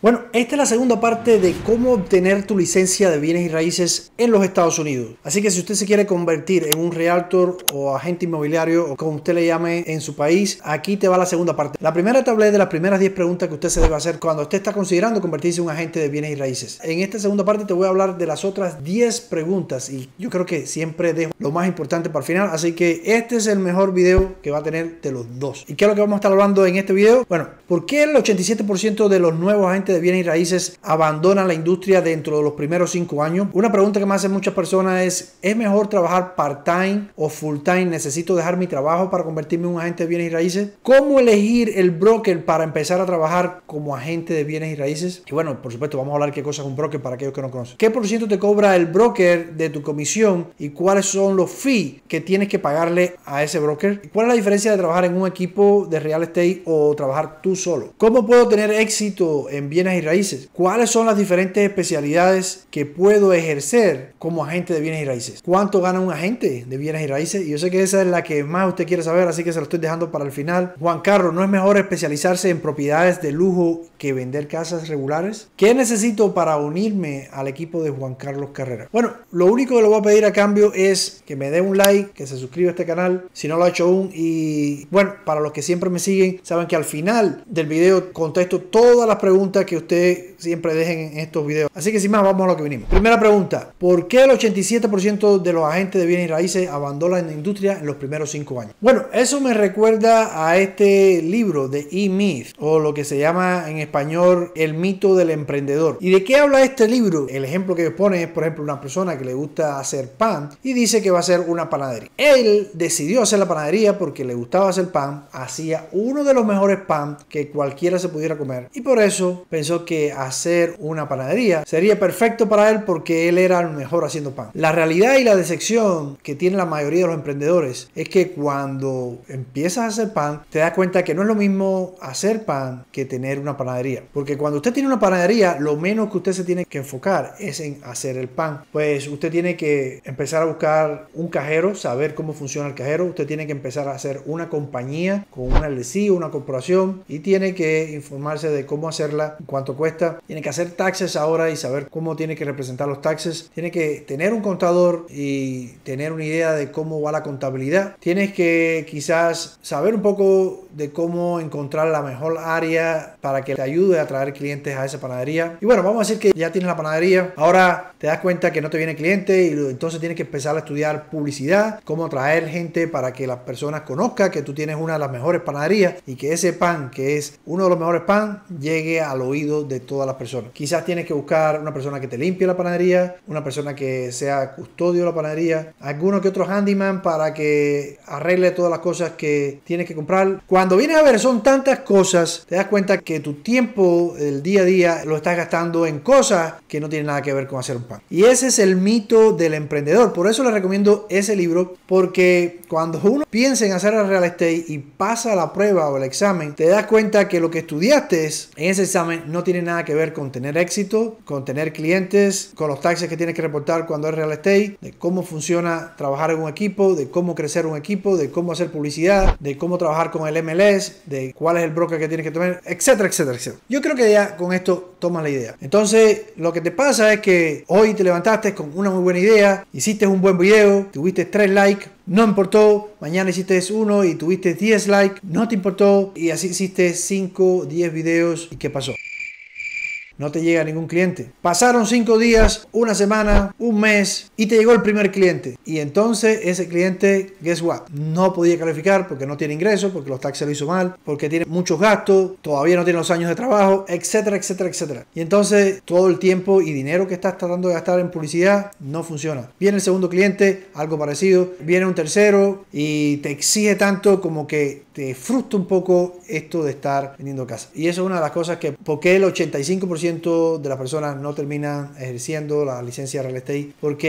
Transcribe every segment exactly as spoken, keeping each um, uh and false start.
Bueno, esta es la segunda parte de cómo obtener tu licencia de bienes y raíces en los Estados Unidos. Así que si usted se quiere convertir en un realtor o agente inmobiliario o como usted le llame en su país, aquí te va la segunda parte. La primera te hablé de las primeras diez preguntas que usted se debe hacer cuando usted está considerando convertirse en un agente de bienes y raíces. En esta segunda parte te voy a hablar de las otras diez preguntas y yo creo que siempre dejo lo más importante para el final. Así que este es el mejor video que va a tener de los dos. ¿Y qué es lo que vamos a estar hablando en este video? Bueno, ¿por qué el ochenta y siete por ciento de los nuevos agentes de bienes y raíces abandonan la industria dentro de los primeros cinco años? Una pregunta que me hacen muchas personas es: ¿es mejor trabajar part-time o full-time? ¿Necesito dejar mi trabajo para convertirme en un agente de bienes y raíces? ¿Cómo elegir el broker para empezar a trabajar como agente de bienes y raíces? Y bueno, por supuesto, vamos a hablar qué cosa es un broker para aquellos que no conocen. ¿Qué por ciento te cobra el broker de tu comisión y cuáles son los fees que tienes que pagarle a ese broker? ¿Cuál es la diferencia de trabajar en un equipo de real estate o trabajar tú solo? ¿Cómo puedo tener éxito en bienes y raíces? ¿Cuáles son las diferentes especialidades que puedo ejercer como agente de bienes y raíces? ¿Cuánto gana un agente de bienes y raíces? Y yo sé que esa es la que más usted quiere saber, así que se lo estoy dejando para el final. Juan Carlos, ¿no es mejor especializarse en propiedades de lujo que vender casas regulares? ¿Qué necesito para unirme al equipo de Juan Carlos Carrera? Bueno, lo único que le voy a pedir a cambio es que me dé un like, que se suscriba a este canal si no lo ha hecho aún. Y bueno, para los que siempre me siguen, saben que al final del video contesto todas las preguntas que usted siempre dejen en estos videos. Así que sin más, vamos a lo que vinimos. Primera pregunta: ¿por qué el ochenta y siete por ciento de los agentes de bienes y raíces abandonan la industria en los primeros cinco años? Bueno, eso me recuerda a este libro de E-Myth, o lo que se llama en español El mito del emprendedor. ¿Y de qué habla este libro? El ejemplo que pone es, por ejemplo, una persona que le gusta hacer pan y dice que va a hacer una panadería. Él decidió hacer la panadería porque le gustaba hacer pan, hacía uno de los mejores pan que cualquiera se pudiera comer y por eso pensó que hacer una panadería sería perfecto para él porque él era el mejor haciendo pan. La realidad y la decepción que tiene la mayoría de los emprendedores es que cuando empiezas a hacer pan te das cuenta que no es lo mismo hacer pan que tener una panadería, porque cuando usted tiene una panadería lo menos que usted se tiene que enfocar es en hacer el pan. Pues usted tiene que empezar a buscar un cajero, saber cómo funciona el cajero, usted tiene que empezar a hacer una compañía con una L L C, una corporación, y tiene que informarse de cómo hacerla, cuánto cuesta, tiene que hacer taxes ahora y saber cómo tiene que representar los taxes, tiene que tener un contador y tener una idea de cómo va la contabilidad, tienes que quizás saber un poco de cómo encontrar la mejor área para que te ayude a traer clientes a esa panadería. Y bueno, vamos a decir que ya tienes la panadería, ahora te das cuenta que no te viene cliente y entonces tienes que empezar a estudiar publicidad, cómo atraer gente para que las personas conozcan que tú tienes una de las mejores panaderías y que ese pan, que es uno de los mejores pan, llegue al oído de todas las personas. Quizás tienes que buscar una persona que te limpie la panadería, una persona que sea custodio de la panadería, alguno que otro handyman para que arregle todas las cosas que tienes que comprar. Cuando vienes a ver, son tantas cosas, te das cuenta que tu tiempo, el día a día, lo estás gastando en cosas que no tienen nada que ver con hacer un pan. Y ese es el mito del emprendedor. Por eso les recomiendo ese libro, porque cuando uno piensa en hacer el real estate y pasa la prueba o el examen, te das cuenta que lo que estudiaste en ese examen no tiene nada que ver con tener éxito, con tener clientes, con los taxes que tienes que reportar cuando es real estate, de cómo funciona trabajar en un equipo, de cómo crecer un equipo, de cómo hacer publicidad, de cómo trabajar con el M L S, de cuál es el broker que tienes que tomar, etcétera, etcétera, etcétera. Yo creo que ya con esto tomas la idea. Entonces, lo que te pasa es que hoy te levantaste con una muy buena idea, hiciste un buen video, tuviste tres likes, no importó, mañana hiciste uno y tuviste diez likes, no te importó, y así hiciste cinco, diez videos. ¿Y qué pasó? No te llega ningún cliente. Pasaron cinco días, una semana, un mes y te llegó el primer cliente. Y entonces ese cliente, guess what? No podía calificar porque no tiene ingresos, porque los taxes lo hizo mal, porque tiene muchos gastos, todavía no tiene los años de trabajo, etcétera, etcétera, etcétera. Y entonces todo el tiempo y dinero que estás tratando de gastar en publicidad no funciona. Viene el segundo cliente, algo parecido. Viene un tercero y te exige tanto como que te frustra un poco esto de estar vendiendo casa. Y eso es una de las cosas que, porque el ochenta y cinco por ciento de las personas no terminan ejerciendo la licencia de real estate, porque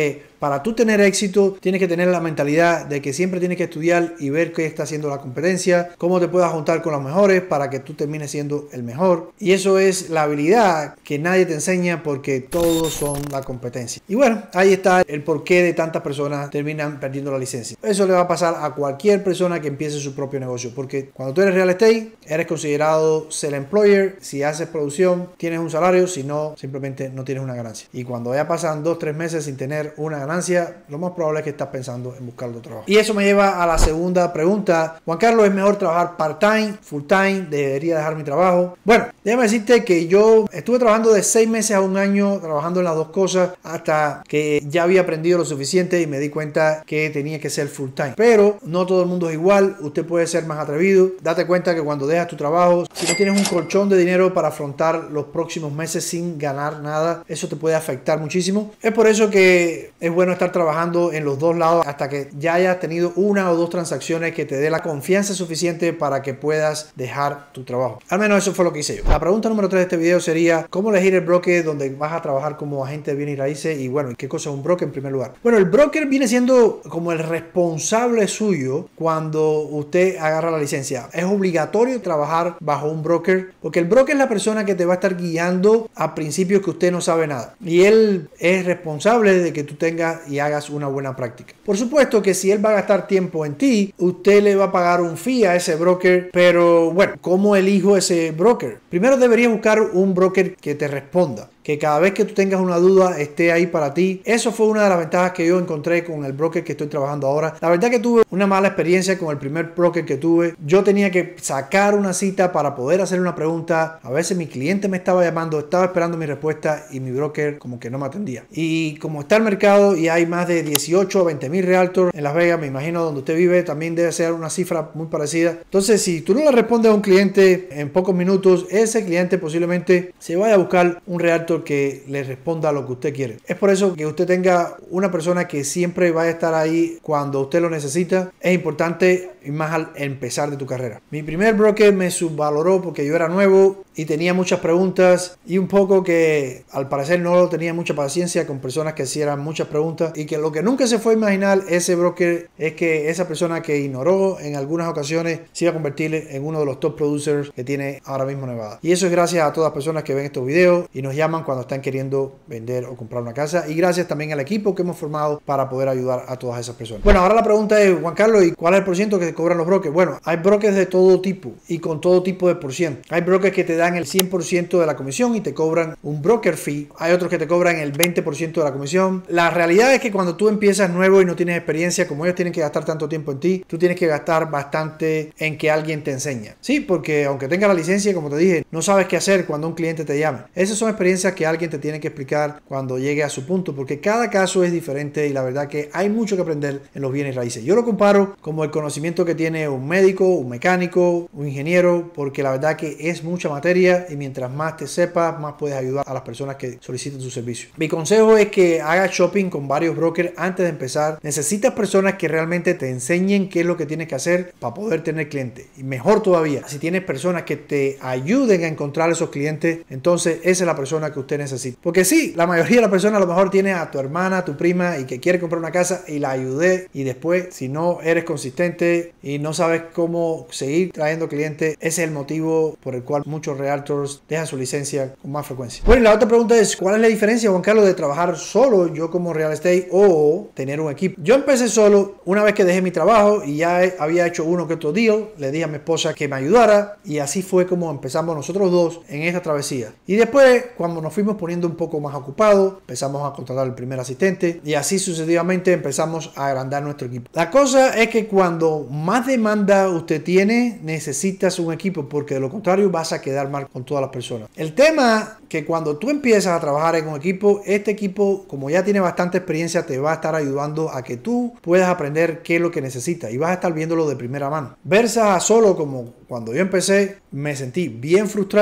para tú tener éxito, tienes que tener la mentalidad de que siempre tienes que estudiar y ver qué está haciendo la competencia, cómo te puedas juntar con los mejores para que tú termines siendo el mejor. Y eso es la habilidad que nadie te enseña porque todos son la competencia. Y bueno, ahí está el porqué de tantas personas terminan perdiendo la licencia. Eso le va a pasar a cualquier persona que empiece su propio negocio, porque cuando tú eres real estate, eres considerado ser employer. Si haces producción, tienes un salario, si no, simplemente no tienes una ganancia. Y cuando ya pasan dos, tres meses sin tener una ganancia, lo más probable es que estás pensando en buscar otro trabajo. Y eso me lleva a la segunda pregunta. Juan Carlos, ¿es mejor trabajar part-time, full-time? ¿Debería dejar mi trabajo? Bueno, déjame decirte que yo estuve trabajando de seis meses a un año, trabajando en las dos cosas, hasta que ya había aprendido lo suficiente y me di cuenta que tenía que ser full-time. Pero no todo el mundo es igual. Usted puede ser más atrevido. Date cuenta que cuando dejas tu trabajo, si no tienes un colchón de dinero para afrontar los próximos meses sin ganar nada, eso te puede afectar muchísimo. Es por eso que es bueno estar trabajando en los dos lados hasta que ya hayas tenido una o dos transacciones que te dé la confianza suficiente para que puedas dejar tu trabajo. Al menos eso fue lo que hice yo. La pregunta número tres de este video sería: ¿cómo elegir el broker donde vas a trabajar como agente de bienes y raíces? Y bueno, ¿qué cosa es un broker en primer lugar? Bueno, el broker viene siendo como el responsable suyo cuando usted agarra la licencia. Es obligatorio trabajar bajo un broker porque el broker es la persona que te va a estar guiando a principios que usted no sabe nada. Y él es responsable de que tú tengas y hagas una buena práctica. Por supuesto que si él va a gastar tiempo en ti, usted le va a pagar un fee a ese broker. Pero bueno, ¿cómo elijo ese broker? Primero deberías buscar un broker que te responda, que cada vez que tú tengas una duda esté ahí para ti. Eso fue una de las ventajas que yo encontré con el broker que estoy trabajando ahora. La verdad que tuve una mala experiencia con el primer broker que tuve. Yo tenía que sacar una cita para poder hacer una pregunta. A veces mi cliente me estaba llamando, estaba esperando mi respuesta y mi broker como que no me atendía. Y como está el mercado y hay más de dieciocho o veinte mil realtors en Las Vegas, me imagino donde usted vive también debe ser una cifra muy parecida. Entonces, si tú no le respondes a un cliente en pocos minutos, ese cliente posiblemente se vaya a buscar un realtor que le responda a lo que usted quiere. Es por eso que usted tenga una persona que siempre vaya a estar ahí cuando usted lo necesita. Es importante, y más al empezar de tu carrera. Mi primer broker me subvaloró porque yo era nuevo y tenía muchas preguntas y un poco que al parecer no tenía mucha paciencia con personas que hicieran muchas preguntas, y que lo que nunca se fue a imaginar ese broker es que esa persona que ignoró en algunas ocasiones se iba a convertir en uno de los top producers que tiene ahora mismo Nevada. Y eso es gracias a todas las personas que ven estos videos y nos llaman cuando están queriendo vender o comprar una casa, y gracias también al equipo que hemos formado para poder ayudar a todas esas personas. Bueno, ahora la pregunta es: Juan Carlos, ¿y cuál es el por ciento que cobran los brokers? Bueno, hay brokers de todo tipo y con todo tipo de por ciento. Hay brokers que te dan el cien por ciento de la comisión y te cobran un broker fee. Hay otros que te cobran el veinte por ciento de la comisión. La realidad es que cuando tú empiezas nuevo y no tienes experiencia, como ellos tienen que gastar tanto tiempo en ti, tú tienes que gastar bastante en que alguien te enseñe. Sí, porque aunque tengas la licencia, como te dije, no sabes qué hacer cuando un cliente te llame. Esas son experiencias que alguien te tiene que explicar cuando llegue a su punto, porque cada caso es diferente y la verdad que hay mucho que aprender en los bienes raíces. Yo lo comparo como el conocimiento que tiene un médico, un mecánico, un ingeniero, porque la verdad que es mucha materia y mientras más te sepas, más puedes ayudar a las personas que soliciten su servicio. Mi consejo es que hagas shopping con varios brokers antes de empezar. Necesitas personas que realmente te enseñen qué es lo que tienes que hacer para poder tener clientes. Y mejor todavía, si tienes personas que te ayuden a encontrar esos clientes, entonces esa es la persona que usted necesita. Porque sí, la mayoría de las personas a lo mejor tiene a tu hermana, a tu prima y que quiere comprar una casa y la ayudé, y después si no eres consistente y no sabes cómo seguir trayendo clientes, ese es el motivo por el cual muchos realtors dejan su licencia con más frecuencia. Bueno, y la otra pregunta es: ¿cuál es la diferencia, Juan Carlos, de trabajar solo yo como real estate o tener un equipo? Yo empecé solo una vez que dejé mi trabajo y ya había hecho uno que otro deal. Le dije a mi esposa que me ayudara y así fue como empezamos nosotros dos en esta travesía. Y después, cuando nos fuimos poniendo un poco más ocupados, empezamos a contratar el primer asistente y así sucesivamente empezamos a agrandar nuestro equipo. La cosa es que cuando más demanda usted tiene, necesitas un equipo, porque de lo contrario vas a quedar mal con todas las personas. El tema que cuando tú empiezas a trabajar en un equipo, este equipo, como ya tiene bastante experiencia, te va a estar ayudando a que tú puedas aprender qué es lo que necesitas y vas a estar viéndolo de primera mano. Versa solo, como cuando yo empecé, me sentí bien frustrado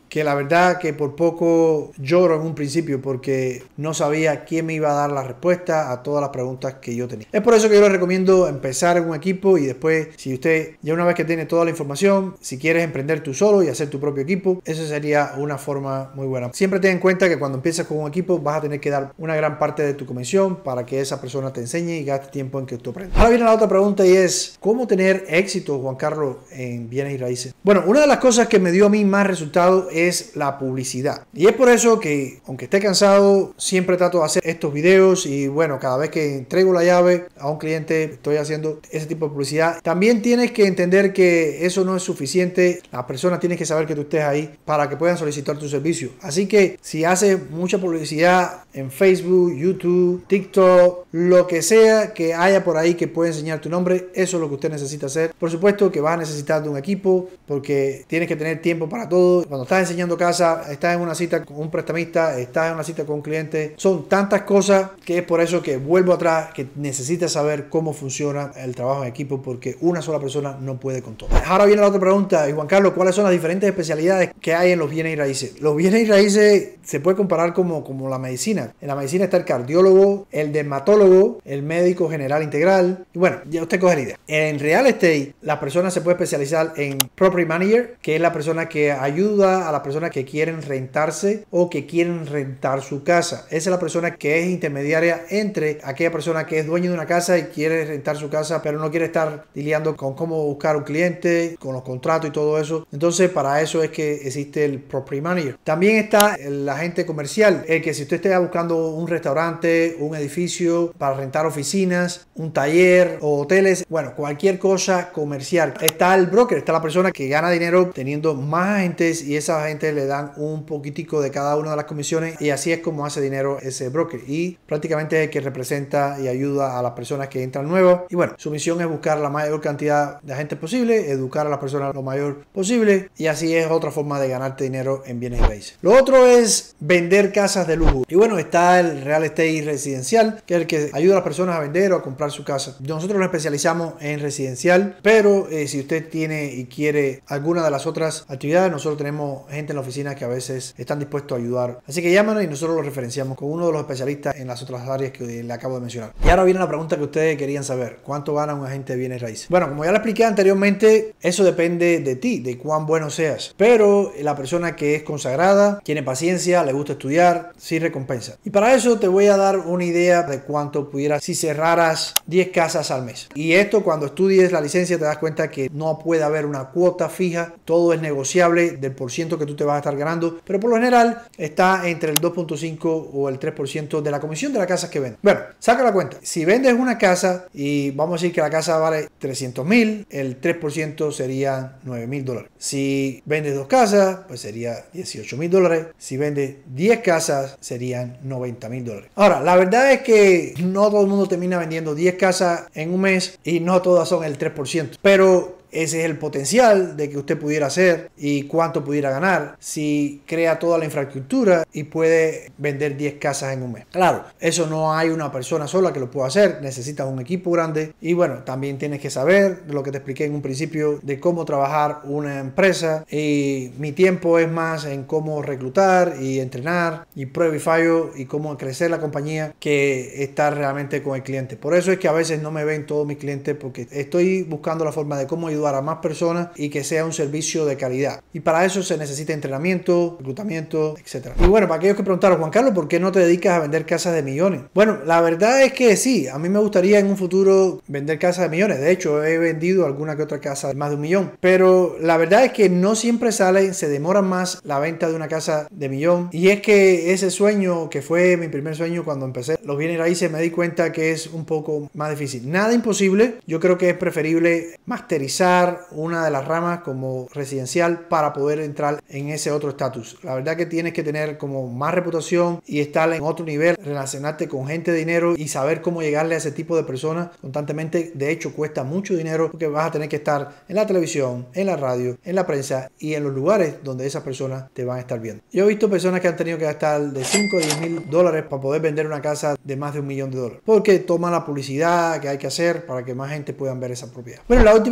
que la verdad que por poco lloro en un principio porque no sabía quién me iba a dar la respuesta a todas las preguntas que yo tenía. Es por eso que yo les recomiendo empezar en un equipo y después, si usted ya una vez que tiene toda la información, si quieres emprender tú solo y hacer tu propio equipo, eso sería una forma muy buena. Siempre ten en cuenta que cuando empiezas con un equipo vas a tener que dar una gran parte de tu comisión para que esa persona te enseñe y gaste tiempo en que tú aprendas. Ahora viene la otra pregunta y es ¿cómo tener éxito, Juan Carlos, en bienes y raíces? Bueno, una de las cosas que me dio a mí más resultado es la publicidad. Y es por eso que, aunque esté cansado, siempre trato de hacer estos videos y bueno, cada vez que entrego la llave a un cliente estoy haciendo ese tipo de publicidad. También tienes que entender que eso no es suficiente. La persona tiene que saber que tú estés ahí para que puedan solicitar tu servicio. Así que si haces mucha publicidad en Facebook, YouTube, TikTok, lo que sea que haya por ahí que pueda enseñar tu nombre, eso es lo que usted necesita hacer. Por supuesto que vas a necesitar de un equipo porque tienes que tener tiempo para todo. Cuando estás enseñando casa, estás en una cita con un prestamista, estás en una cita con un cliente, son tantas cosas que es por eso que vuelvo atrás, que necesitas saber cómo funciona el trabajo en equipo porque una sola persona no puede con todo. Ahora viene la otra pregunta, y Juan Carlos, ¿cuáles son las diferentes especialidades que hay en los bienes y raíces? Los bienes y raíces se puede comparar como, como la medicina. En la medicina está el cardiólogo, el dermatólogo, el médico general integral, y bueno, ya usted coge la idea. En real estate, la persona se puede especializar en property manager, que es la persona que ayuda a las personas que quieren rentarse o que quieren rentar su casa. Esa es la persona que es intermediaria entre aquella persona que es dueño de una casa y quiere rentar su casa, pero no quiere estar lidiando con cómo buscar un cliente, con los contratos y todo eso. Entonces, para eso es que existe el property manager. También está el agente comercial, el que si usted está buscando un restaurante, un edificio para rentar oficinas, un taller o hoteles, bueno, cualquier cosa comercial. Está el broker, está la persona que gana dinero teniendo más agentes y esas agentes le dan un poquitico de cada una de las comisiones y así es como hace dinero ese broker y prácticamente es el que representa y ayuda a las personas que entran nuevas y bueno, su misión es buscar la mayor cantidad de agentes posible, educar a las personas lo mayor posible y así es otra forma de ganarte dinero en bienes y raíces. Lo otro es vender casas de lujo y bueno, está el real estate residencial, que es el que ayuda a las personas a vender o a comprar su casa. Nosotros nos especializamos en residencial, pero eh, si usted tiene y quiere alguna de las otras actividades, nosotros tenemos gente en la oficina que a veces están dispuestos a ayudar. Así que llámanos y nosotros lo referenciamos con uno de los especialistas en las otras áreas que le acabo de mencionar. Y ahora viene la pregunta que ustedes querían saber. ¿Cuánto gana un agente de bienes raíces? Bueno, como ya lo expliqué anteriormente, eso depende de ti, de cuán bueno seas. Pero la persona que es consagrada, tiene paciencia, le gusta estudiar, sí recompensa. Y para eso te voy a dar una idea de cuánto pudieras si cerraras diez casas al mes. Y esto cuando estudies la licencia te das cuenta que no puede haber una cuota fija, todo es negociable del por ciento que tú te vas a estar ganando, pero por lo general está entre el dos punto cinco o el tres por ciento de la comisión de la casa que vendes. Bueno, saca la cuenta. Si vendes una casa y vamos a decir que la casa vale trescientos mil, el tres por ciento sería nueve mil dólares. Si vendes dos casas, pues sería dieciocho mil dólares. Si vendes diez casas, serían noventa mil dólares. Ahora, la verdad es que no todo el mundo termina vendiendo diez casas en un mes y no todas son el tres por ciento. Pero ese es el potencial de que usted pudiera hacer y cuánto pudiera ganar si crea toda la infraestructura y puede vender diez casas en un mes. Claro, eso no hay una persona sola que lo pueda hacer, necesitas un equipo grande y bueno, también tienes que saber lo que te expliqué en un principio de cómo trabajar una empresa y mi tiempo es más en cómo reclutar y entrenar y prueba y fallo y cómo crecer la compañía que estar realmente con el cliente. Por eso es que a veces no me ven todos mis clientes porque estoy buscando la forma de cómo ayudar a más personas y que sea un servicio de calidad. Y para eso se necesita entrenamiento, reclutamiento, etcétera. Y bueno, para aquellos que preguntaron, Juan Carlos, ¿por qué no te dedicas a vender casas de millones? Bueno, la verdad es que sí, a mí me gustaría en un futuro vender casas de millones. De hecho, he vendido alguna que otra casa de más de un millón. Pero la verdad es que no siempre salen, se demora más la venta de una casa de millón. Y es que ese sueño, que fue mi primer sueño cuando empecé los bienes raíces, me di cuenta que es un poco más difícil. Nada imposible, yo creo que es preferible masterizar una de las ramas como residencial para poder entrar en ese otro estatus. La verdad que tienes que tener como más reputación y estar en otro nivel, relacionarte con gente de dinero y saber cómo llegarle a ese tipo de personas constantemente. De hecho, cuesta mucho dinero porque vas a tener que estar en la televisión, en la radio, en la prensa y en los lugares donde esas personas te van a estar viendo. Yo he visto personas que han tenido que gastar de cinco a diez mil dólares para poder vender una casa de más de un millón de dólares porque toman la publicidad que hay que hacer para que más gente pueda ver esa propiedad. Bueno, la última pregunta,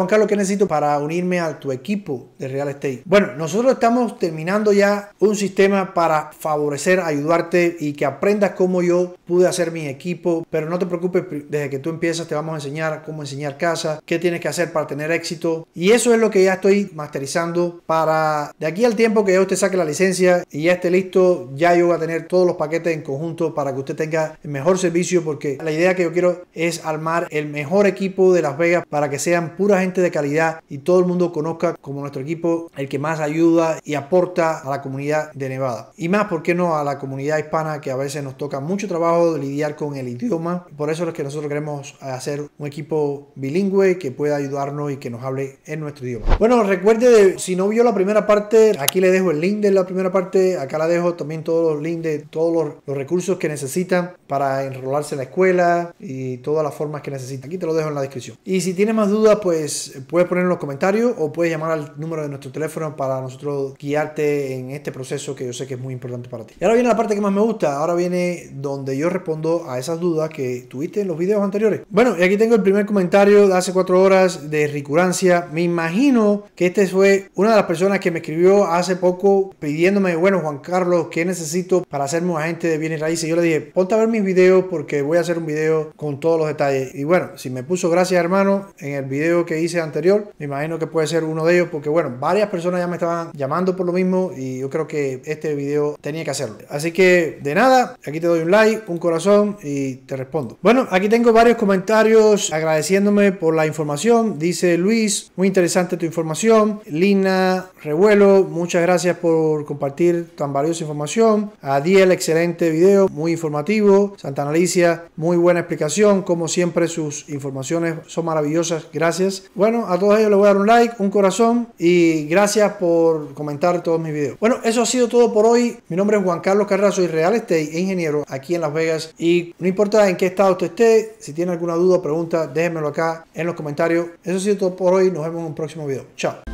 Juan Carlos, ¿qué necesito para unirme a tu equipo de real estate? Bueno, nosotros estamos terminando ya un sistema para favorecer, ayudarte y que aprendas cómo yo pude hacer mi equipo. Pero no te preocupes, desde que tú empiezas te vamos a enseñar cómo enseñar casa, qué tienes que hacer para tener éxito. Y eso es lo que ya estoy masterizando para de aquí al tiempo que ya usted saque la licencia y ya esté listo, ya yo voy a tener todos los paquetes en conjunto para que usted tenga el mejor servicio, porque la idea que yo quiero es armar el mejor equipo de Las Vegas para que sean pura gente de calidad y todo el mundo conozca como nuestro equipo el que más ayuda y aporta a la comunidad de Nevada. Y más, ¿por qué no?, a la comunidad hispana, que a veces nos toca mucho trabajo de lidiar con el idioma. Por eso es que nosotros queremos hacer un equipo bilingüe que pueda ayudarnos y que nos hable en nuestro idioma. Bueno, recuerde, de, si no vio la primera parte, aquí le dejo el link de la primera parte. Acá la dejo también todos los links de todos los, los recursos que necesitan para enrolarse en la escuela y todas las formas que necesitan. Aquí te lo dejo en la descripción. Y si tienes más dudas, pues puedes poner en los comentarios o puedes llamar al número de nuestro teléfono para nosotros guiarte en este proceso que yo sé que es muy importante para ti. Y ahora viene la parte que más me gusta. Ahora viene donde yo respondo a esas dudas que tuviste en los videos anteriores. Bueno, y aquí tengo el primer comentario de hace cuatro horas de Ricurancia. Me imagino que este fue una de las personas que me escribió hace poco pidiéndome, bueno, Juan Carlos, ¿qué necesito para hacerme un agente de bienes raíces? Yo le dije, ponte a ver mis videos porque voy a hacer un video con todos los detalles. Y bueno, si me puso gracias, hermano, en el video que hice anterior, me imagino que puede ser uno de ellos, porque bueno, varias personas ya me estaban llamando por lo mismo y yo creo que este video tenía que hacerlo. Así que de nada, aquí te doy un like, un corazón y te respondo. Bueno, aquí tengo varios comentarios agradeciéndome por la información. Dice Luis, muy interesante tu información. Lina Revuelo, muchas gracias por compartir tan valiosa información. Adiel, excelente video, muy informativo. Santa Alicia, muy buena explicación. Como siempre, sus informaciones son maravillosas. Gracias. Bueno, a todos ellos les voy a dar un like, un corazón y gracias por comentar todos mis videos. Bueno, eso ha sido todo por hoy. Mi nombre es Juan Carlos Carrera, soy real estate e ingeniero aquí en Las Vegas y no importa en qué estado usted esté, si tiene alguna duda o pregunta, déjenmelo acá en los comentarios. Eso ha sido todo por hoy. Nos vemos en un próximo video. Chao.